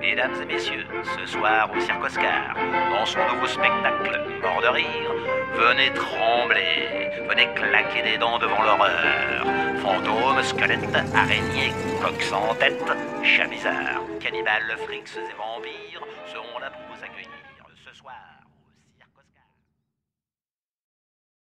Mesdames et messieurs, ce soir au Cirque Oscar, dans son nouveau spectacle Mort de rire, venez trembler, venez claquer des dents devant l'horreur. Fantômes, squelettes, araignées, coqs sans tête, chats bizarres, cannibales, frics et vampires seront là pour vous accueillir ce soir.